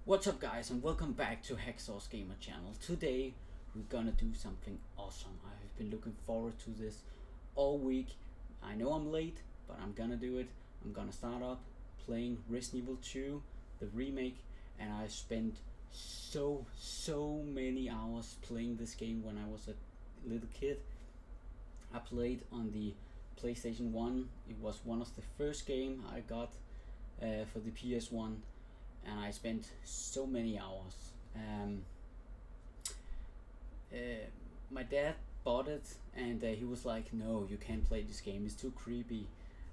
What's up guys, and welcome back to Hackzor's Gamer channel. Today we're gonna do something awesome. I've been looking forward to this all week. I know I'm late, but I'm gonna do it. I'm gonna start up playing Resident Evil 2, the remake, and I spent so many hours playing this game when I was a little kid. I played on the PlayStation 1. It was one of the first game I got for the PS1, and I spent so many hours. My dad bought it, and he was like, "No, you can't play this game. It's too creepy.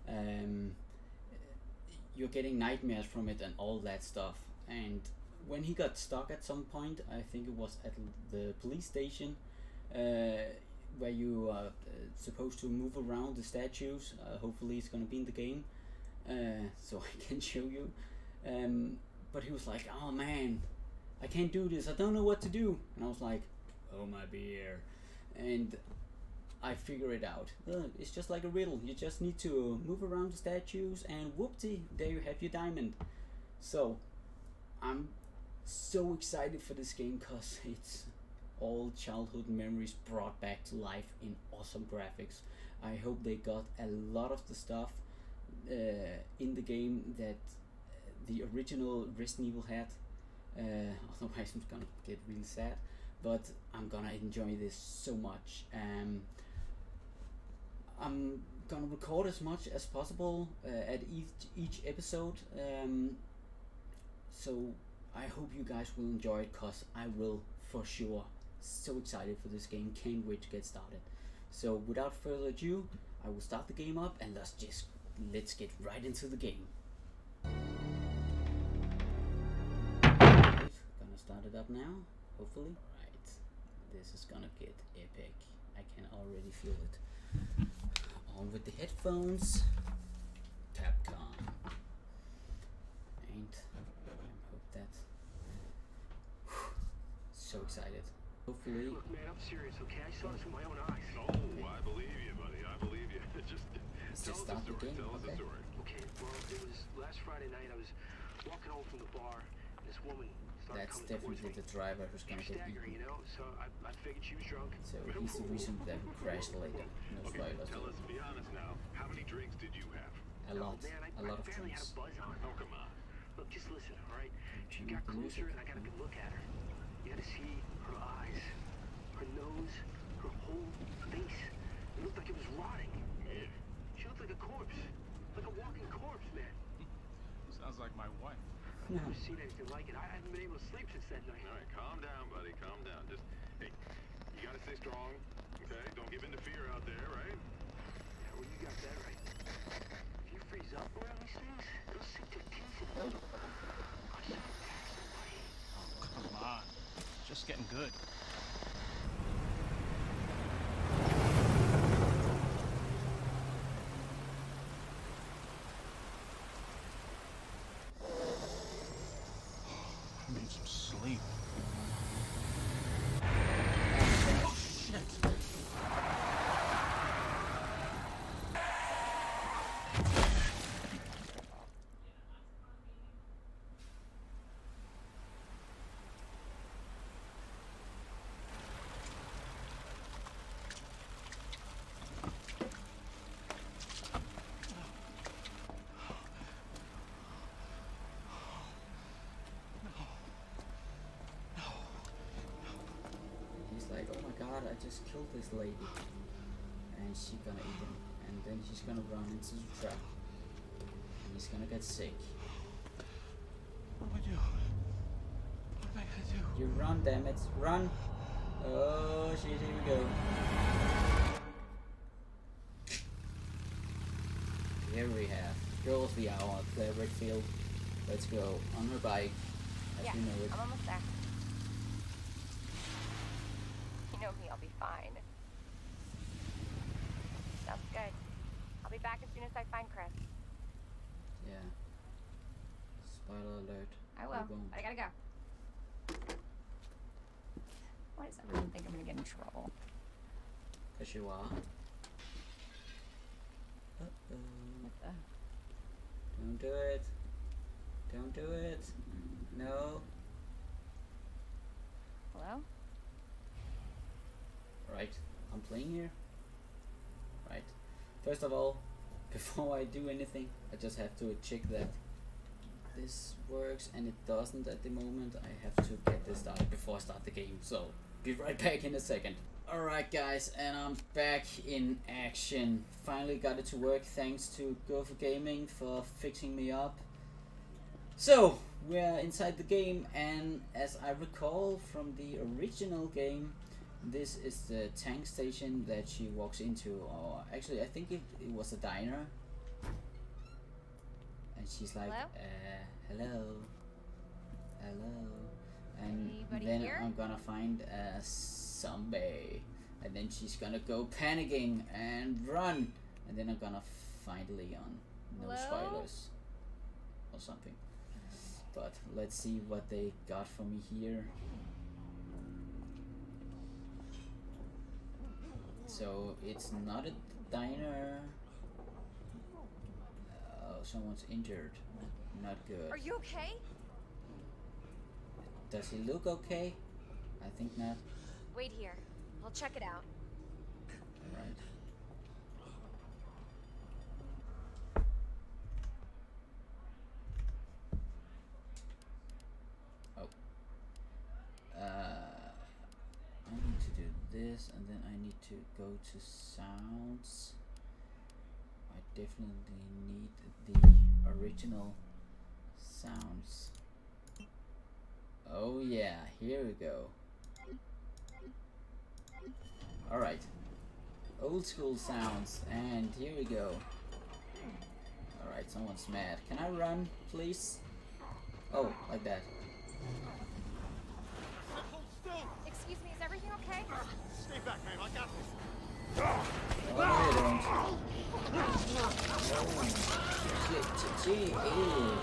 You're getting nightmares from it and all that stuff." And when he got stuck at some point, I think it was at the police station, where you are supposed to move around the statues. Hopefully, it's gonna be in the game, so I can show you. But he was like, "Oh man, I can't do this. I don't know what to do." And I was like, "Oh my beer," and I figure it out. It's just like a riddle. You just need to move around the statues, and whoopty, there you have your diamond. So I'm so excited for this game because it's all childhood memories brought back to life in awesome graphics. I hope they got a lot of the stuff in the game that the original Resident Evil had. Otherwise I'm gonna get really sad, but I'm gonna enjoy this so much. I'm gonna record as much as possible at each episode, so I hope you guys will enjoy it, cause I will for sure. So excited for this game, can't wait to get started. So without further ado, I will start the game up, and let's get right into the game. Gonna start it up now, hopefully. Right, this is gonna get epic. I can already feel it. On with the headphones. Capcom. And I hope that. So excited. Hopefully. Look, man, I'm serious, okay? I saw this with my own eyes. Oh, I believe you, buddy. I believe you. Just start the game. Tell us the story. Okay, well, it was last Friday night. I was walking home from the bar, and this woman started That's coming definitely towards me. the driver who's gonna She was get staggering, eaten. you know, so I figured she was drunk. So he's the reason that we crashed later. No Okay, spoilers. tell us, be honest now. How many drinks did you have? A lot Man, I of barely had drinks. a buzz on. Oh, come on. Look, just listen, all right? She You got need the closer, music. and I got a good look at her. You had to see her eyes, her nose, her whole face. It looked like it was rotting. Yeah. She looked like a corpse, like a walking corpse, man. Sounds like my wife. I've never seen anything like it. I haven't been able to sleep since that night. All right, calm down, buddy. Calm down. Just, hey, you gotta stay strong, okay? Don't give in to fear out there, right? Yeah, well, you got that right. If you freeze up around these things, it'll sink their teeth in. I saw it attack somebody. Come on. Just getting good. I need some sleep. Shit. He's like, "Oh my god, I just killed this lady," and she's gonna eat him, and then she's gonna run into the trap, and he's gonna get sick. What do I do? What am I gonna do? You run, damn it, run! Oh shit, here we go. Here we have Girl of the Hour, Claire Redfield. Let's go on her bike, as Yeah, you know it. I'm almost there. You know me, I'll be fine. Sounds good. I'll be back as soon as I find Chris. Yeah. Spoiler alert. I will. You won't. But I gotta go. Why does everyone think I'm gonna get in trouble? 'Cause you are. What the? Don't do it. Don't do it. No. playing here. Right. First of all, before I do anything, I just have to check that this works, and it doesn't at the moment. I have to get this started before I start the game, so be right back in a second. Alright guys, and I'm back in action. Finally got it to work, thanks to Go for Gaming for fixing me up. So, we're inside the game, and as I recall from the original game, this is the tank station that she walks into, or actually I think it was a diner. And she's like, hello, and Anybody then here? I'm gonna find a zombie, and then she's gonna go panicking and run, and then I'm gonna find Leon. No Hello? spoilers or something, but let's see what they got for me here. So it's not a diner. Someone's injured. Not good. Are you okay? Does he look okay? I think not. Wait here. I'll check it out. Right. Oh. I need to do this, and then I need to go to sounds. I definitely need the original sounds. Oh yeah, here we go. Alright. Old school sounds, and here we go. Alright, someone's mad. Can I run, please? Oh, like that. Excuse me, is everything okay? Stay back, man. I got this. Oh, no, you don't. Oh, gee, ew.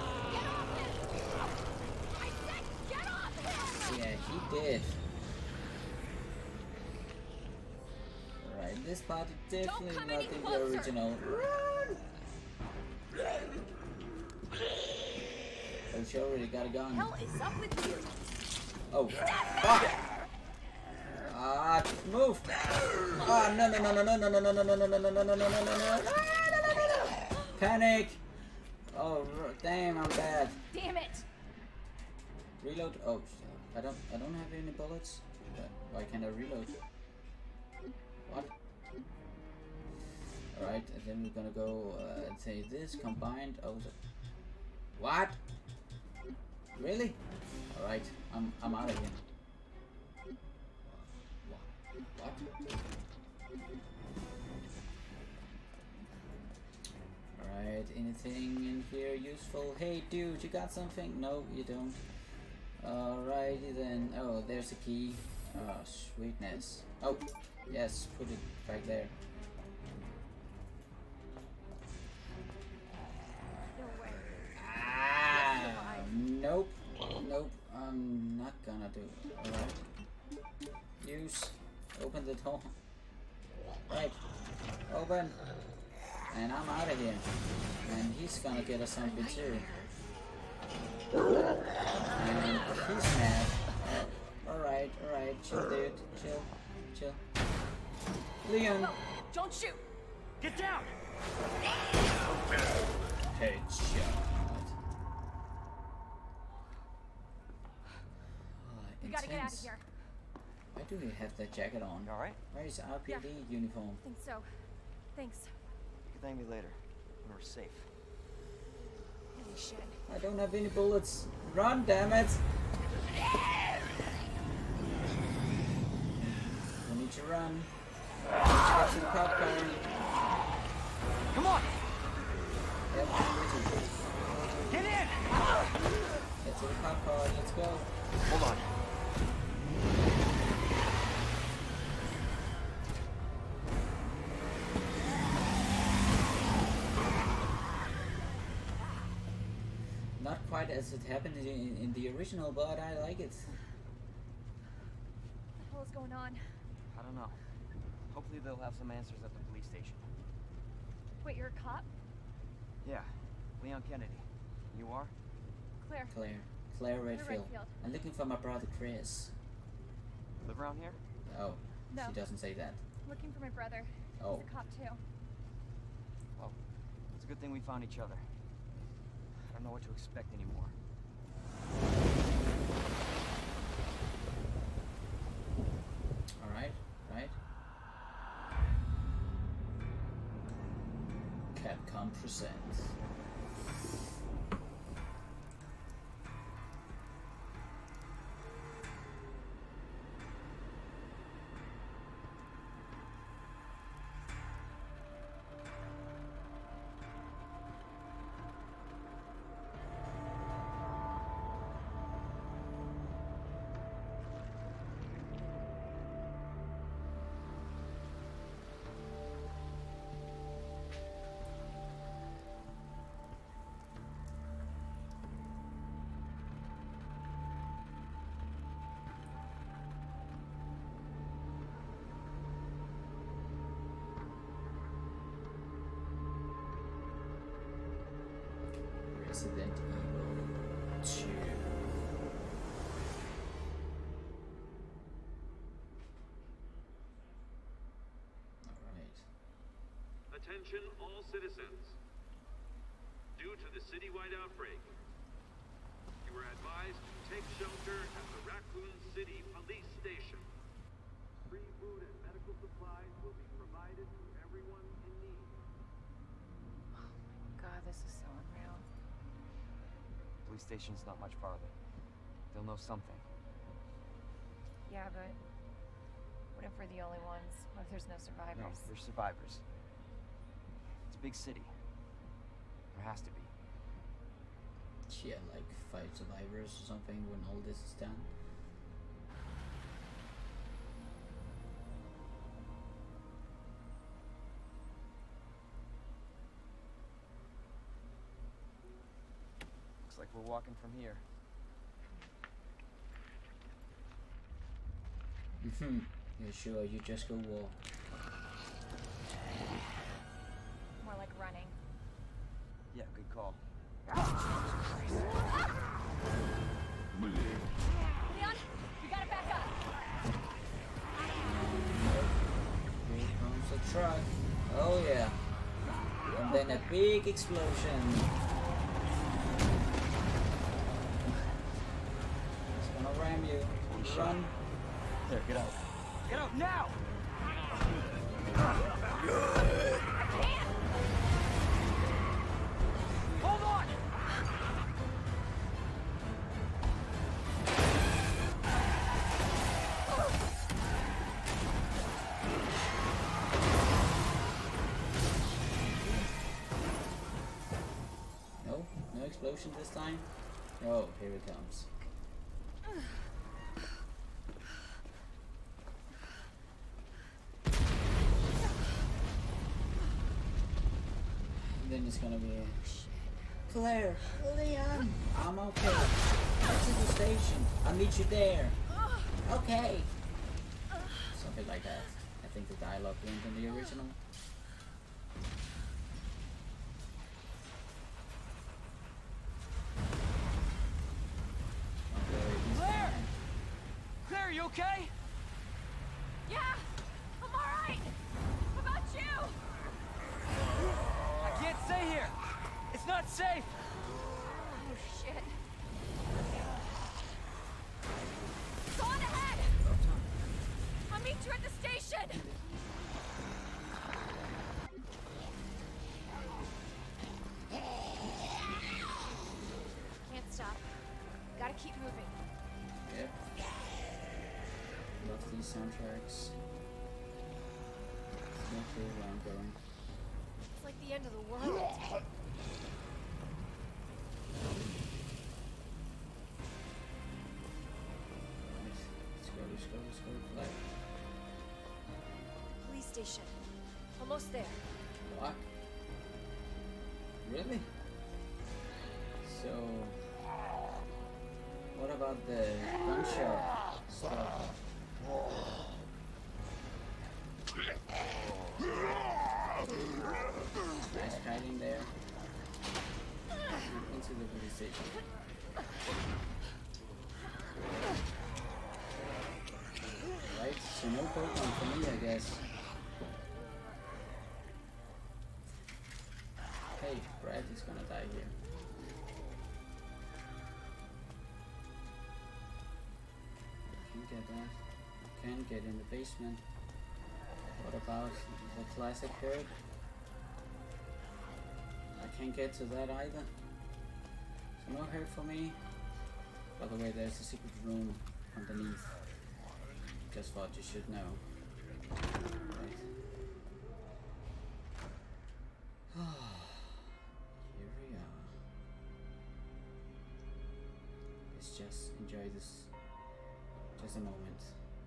I said get off him! Yeah, he did. Alright, this part is definitely come not any in the closer. original. Run! Oh, she already got a gun. Hell is up with you? Oh, fuck! Ah, move! Ah, no, no, no, no, no, no, no, no, no, no, no, no, no, no, no, no, no, no. Panic! Oh, damn, I'm bad. Damn it! Reload. Oh, I don't have any bullets. Why can't I reload? What? Alright, and then we're gonna go and say this combined. Oh, what? Really? Alright, I'm out of here. What? Alright, anything in here useful? Hey dude, you got something? No, you don't. Alrighty then. Oh, there's a key. Oh, sweetness. Oh, yes, put it back there. No way. Ah, nope. Nope, I'm not gonna do it. Alright. Use. Open the door. Right. Open. And I'm out of here. And he's gonna get us something too. And he's mad. Alright, chill dude. Chill. Leon! No, don't shoot! Get down! Headshot. We gotta get out of here. Why do we have that jacket on? You alright? Where is RPD Yeah. uniform? I think so. Thanks. You can thank me later when we're safe. Holy shit. I don't have any bullets. Run, damn it! We need to run. Let's get to the cop car. Come on! Yep, I'm with you. Get in! Get to the cop car. Let's go. Hold on. Not quite as it happened in the original, but I like it. What the hell is going on? I don't know. Hopefully they'll have some answers at the police station. Wait, you're a cop? Yeah, Leon Kennedy. You are? Claire. Claire Redfield. Redfield. I'm looking for my brother Chris. Live around here? Oh, No. she doesn't say that. Looking for my brother. Oh. He's a cop too. Well, it's a good thing we found each other. I don't know what to expect anymore. Alright, right. Capcom presents. Resident Evil 2. Alright. Attention all citizens. Due to the citywide outbreak, you are advised to take shelter at the Raccoon City Police Station. Free food and medical supplies will be provided to everyone in need. God, this is so unreal. Police station's not much farther. They'll know something. Yeah, but what if we're the only ones? What if there's no survivors? No, there's survivors. It's a big city. There has to be. Yeah, like 5 survivors or something when all this is done. Looks like we're walking from here. You sure you just go walk? More like running. Yeah, good call. Leon, you gotta back up. Here comes a truck. Oh yeah. And then a big explosion. It's gonna ram you. Run. There, get out. Get out now! Hold on! No? No explosion this time? Oh, here it comes. Then it's gonna be Claire, Leon, I'm okay. Get to the station. I'll meet you there. Okay. Something like that. I think the dialogue went in the original. Claire! Claire, you okay? Yeah, I'm alright. How about you? I can't stay here. It's not safe. Oh shit. Go on ahead. I'll meet you at the station. Can't stop. Gotta keep moving. Yep. Love these soundtracks. No clue where I'm going. It's like the end of the world. Nice. Let's go, play. Police station. Almost there. What? Really? So, what about the gunshot stuff? Nice hiding there. Into the police station. Right, so no Pokemon for me, I guess. Brad is gonna die here. Can get that. Can get in the basement. What about the classic herb? I can't get to that either. So no herb for me. By the way, there's a secret room underneath. Just what you should know. Right. Here we are. Let's just enjoy this. Just a moment.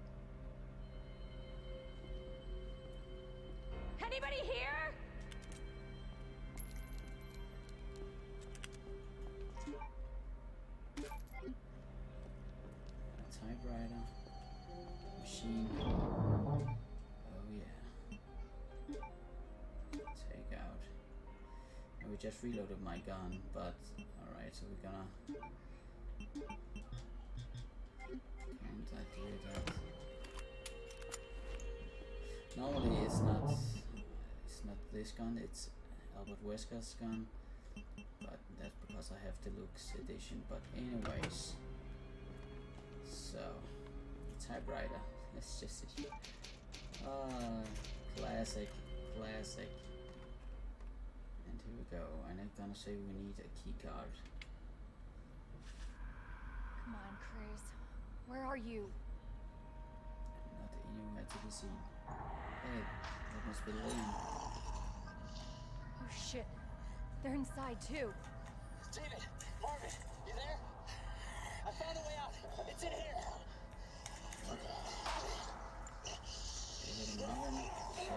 Anybody here? A typewriter. Machine. Oh yeah. Take out. And we just reloaded my gun, but alright, so we're gonna. Can't I do that? Normally it's not this gun, it's Albert Wesker's gun, but that's because I have deluxe edition. But anyways, so typewriter, let's just see. Classic. And here we go, and I'm gonna say we need a key card. Come on, Chris. Where are you? Not anywhere to be seen. Hey, that must be Lane. Oh shit. They're inside too. David, Marvin, you there? I found a way out. It's in here. What? They hit him again. So.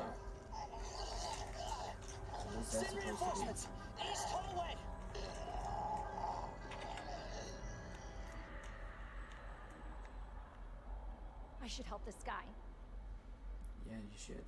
What is that Send supposed to reinforcements. East hallway. I should help this guy. be? Yeah, you should.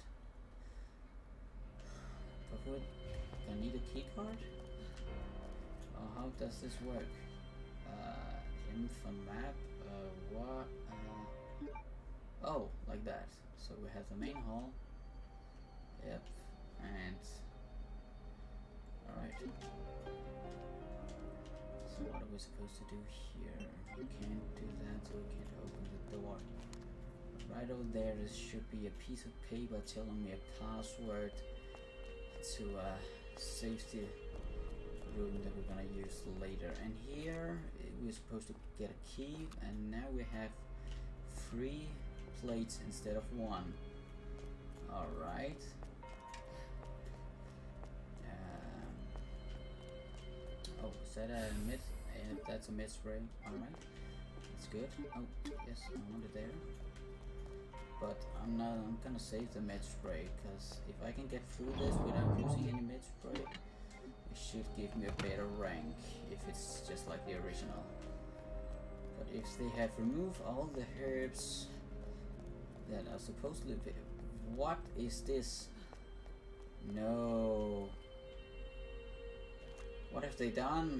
But would I need a key card? Or how does this work? Info map. What? Oh, like that. So we have the main hall. Yep. And alright. So what are we supposed to do here? We can't do that, so we can't open the door. Right over there, there should be a piece of paper telling me a password to a safety room that we're gonna use later. And here we're supposed to get a key, and now we have 3 plates instead of 1. Alright. Oh, is that a mid? That's a mid spray. Alright. That's good. Oh, yes, I want it there. But I'm gonna save the med spray, because if I can get through this without using any med spray, it should give me a better rank if it's just like the original. But if they have removed all the herbs that are supposedly... What is this? No. What have they done?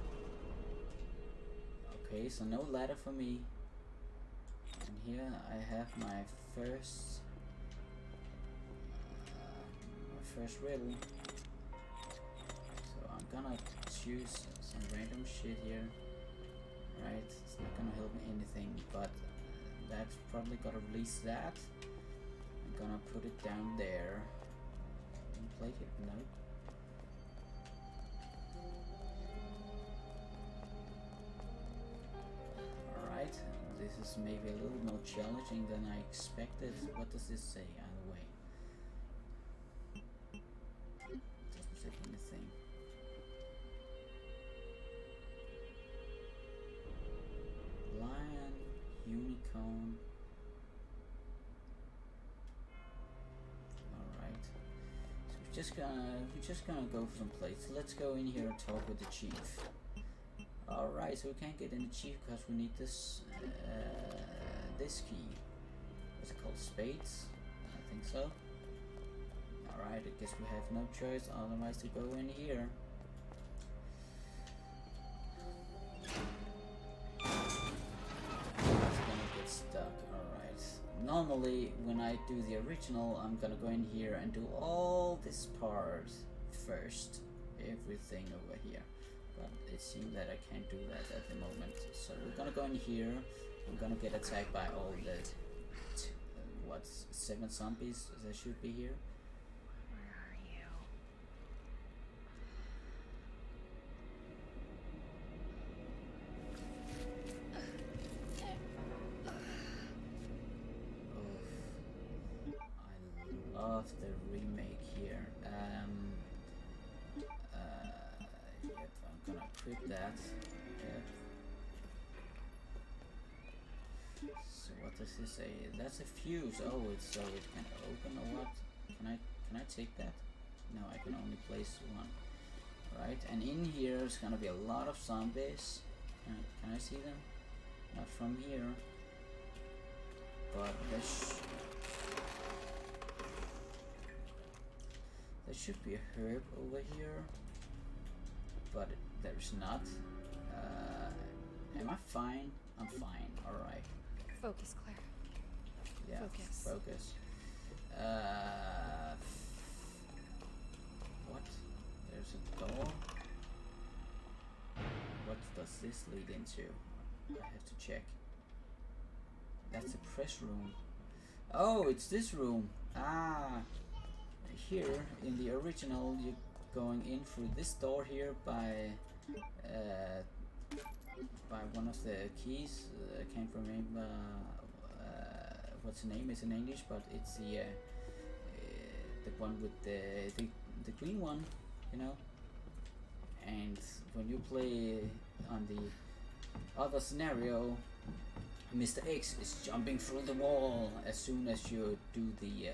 Okay, so no ladder for me. And here I have my first riddle. So I'm gonna choose some random shit here. Right, it's not gonna help me anything, but that's probably gonna release that. I'm gonna put it down there. Play here? No. Alright, this is maybe a little more challenging than I expected. What does this say either way? Doesn't say anything. Lion, unicorn. Alright. So we're just gonna go for some plates. Let's go in here and talk with the chief. Alright, so we can't get in the chief because we need this this key. What's it called? Spades? I think so. Alright, I guess we have no choice otherwise to go in here. It's gonna get stuck. Alright. Normally when I do the original, I'm gonna go in here and do all this part first. everything over here, but it seems that I can't do that at the moment. So we're gonna go in here. I'm gonna get attacked by all the 7 zombies that should be here. Where are you? I love the remake here. Yep, I'm gonna equip that. Yep. So what does this say? That's a fuse. Oh, it's so it can open or what? Can I take that? No, I can only place one. Right, and in here is gonna be a lot of zombies. Can I see them? Not from here. But there should be a herb over here, but there is not. Am I fine? I'm fine. All right. Focus, Claire. Yeah. Focus. What? There's a door. What does this lead into? I have to check. That's a press room. Oh, it's this room. Ah. Here in the original, you're going in through this door here by one of the keys. I can't remember what's the name is in English, but it's the one with the green one, you know. And when you play on the other scenario, Mr. X is jumping through the wall as soon as you do the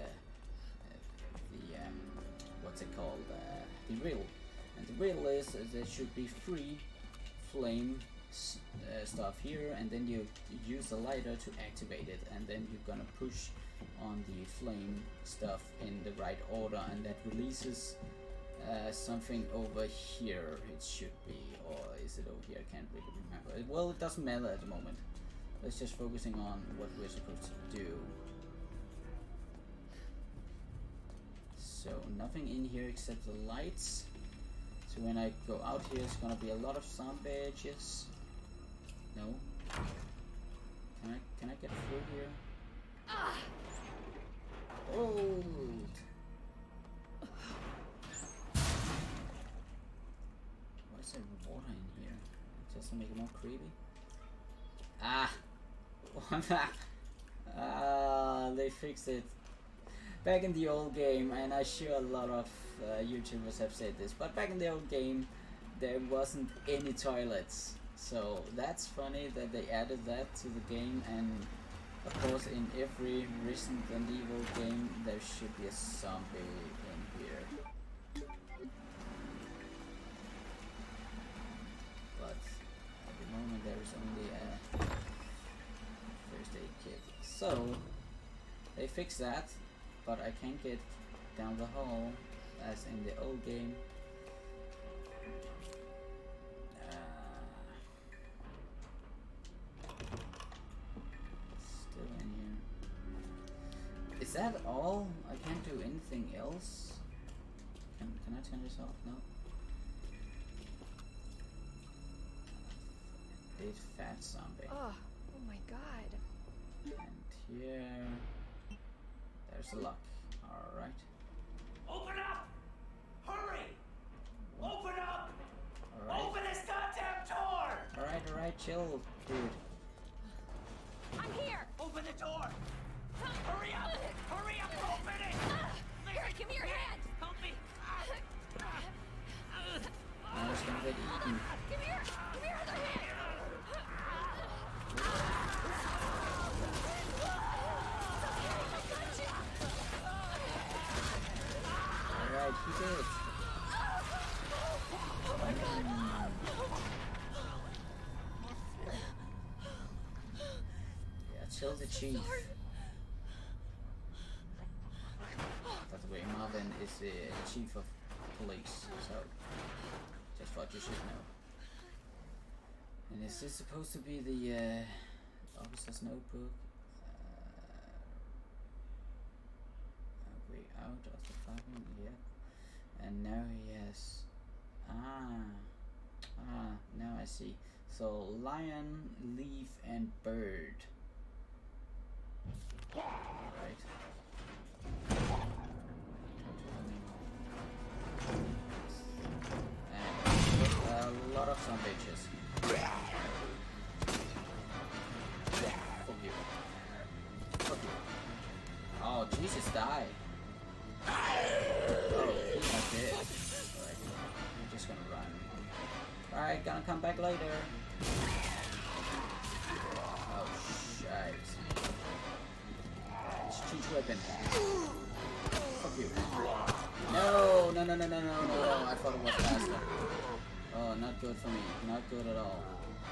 what's it called, the riddle. And the riddle is there should be 3 flame stuff here, and then you use the lighter to activate it, and then you're gonna push on the flame stuff in the right order, and that releases something over here. It should be, or is it over here? I can't really remember. Well, it doesn't matter at the moment. Let's just focusing on what we're supposed to do. So nothing in here except the lights. So when I go out here, it's gonna be a lot of zombies. No. Can I get through here? Oh. Why is there water in here? Just to make it more creepy. Ah. They fixed it. Back in the old game, and I'm sure a lot of YouTubers have said this, but back in the old game, there wasn't any toilets. So that's funny that they added that to the game, and of course in every Resident Evil game, there should be a zombie in here. But at the moment, there is only a first aid kit. So they fixed that. But I can't get down the hall as in the old game. Still in here. Is that all? I can't do anything else? Can I turn this off? No. Big fat zombie. Oh my god. And here... There's a lock. Alright. Open up! Hurry! Open up! Alright. Open this goddamn door! Alright, chill, dude. I'm here! Open the door! Hurry up! Hurry up! Open it! Here, give me your hand! Help me! Now it's gonna get eaten. Give me your other hand! Alright, he did it. Yeah, chill the chief. By the way, Marvin is the chief of police, so just what you should know. And is this supposed to be the officer's notebook? Way out of the cabin, yeah. And now he has Now I see. So lion, leaf, and bird. Right. And a lot of some bitches. Fuck you. Fuck you. Oh, Jesus, die. Oh, he's not dead. Alright, I'm just gonna run. Alright, gonna come back later. Oh, shit. Let's change weapon. Fuck you. No, no, no, no, no, no, no. I thought it was faster. Oh, not good for me. Not good at all.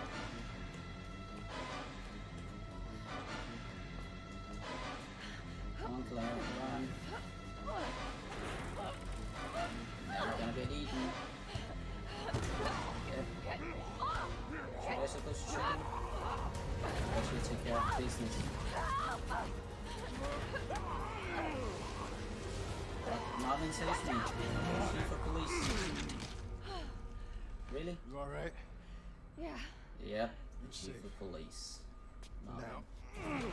Come on, Claire, run. Now we're gonna get eaten. Yep. Should I supposed to shoot him? I should take care of business. Marvin saves me. Chief of police. Really? You alright? Yeah. Yep. You're Chief safe. of police. Marvin. Now.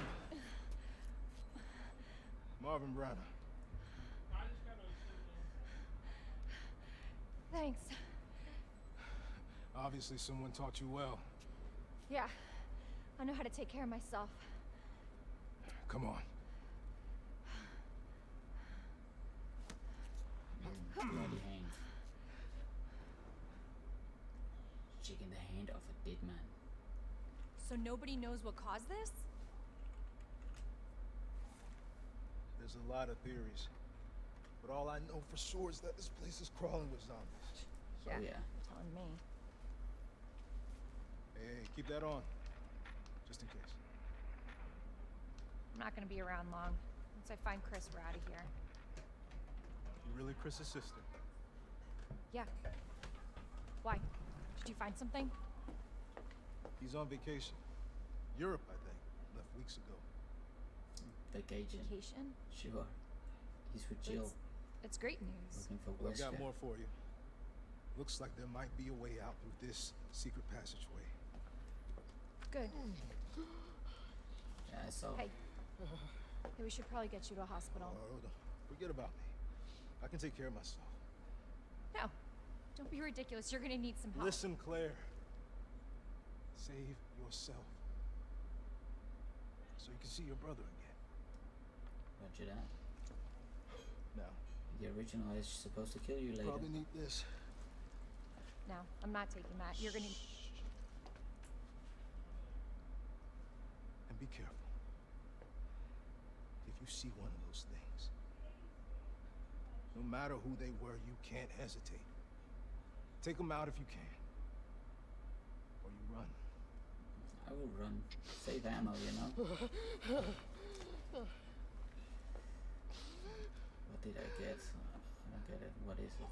Marvin Branagh. Thanks. Obviously someone taught you well. Yeah. I know how to take care of myself. Come on. Bloody hand. Shaking the hand of a dead man. So nobody knows what caused this? There's a lot of theories. But all I know for sure is that this place is crawling with zombies. Oh yeah. You're telling me. Hey, keep that on. Just in case. I'm not gonna be around long. Once I find Chris, we're out of here. You really Chris's sister? Yeah. Why? Did you find something? He's on vacation. Europe, I think. Left weeks ago. Vacation. Vacation? Sure. He's with Jill. It's great news. Looking for Well, I've got Wesker. more for you. Looks like there might be a way out through this secret passageway. Good. Yeah, I saw. Hey. Hey, we should probably get you to a hospital. Oh, forget about me. I can take care of myself. No. Don't be ridiculous. You're gonna need some help. Listen, Claire. Save yourself. So you can see your brother again. Roger that. Now, The original is supposed to kill you later. probably need this. No, I'm not taking that. You're gonna... And be careful. If you see one of those things, no matter who they were, you can't hesitate. Take them out if you can. Or you run. I will run. Save ammo, you know? What did I get? I don't get it. What is it?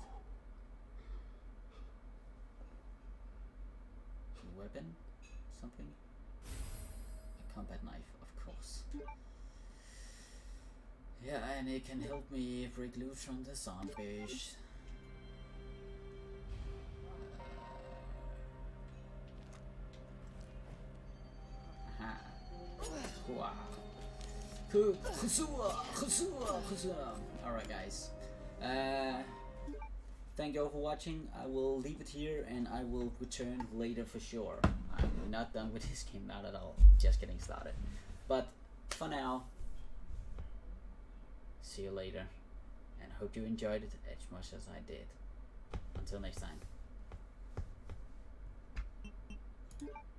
A weapon? Something? A combat knife, of course. Yeah, and it can help me break loose from the zombies. Aha. Wow. Alright guys, thank you all for watching. I will leave it here and I will return later for sure. I'm not done with this game, not at all, just getting started. But for now, see you later and hope you enjoyed it as much as I did. Until next time.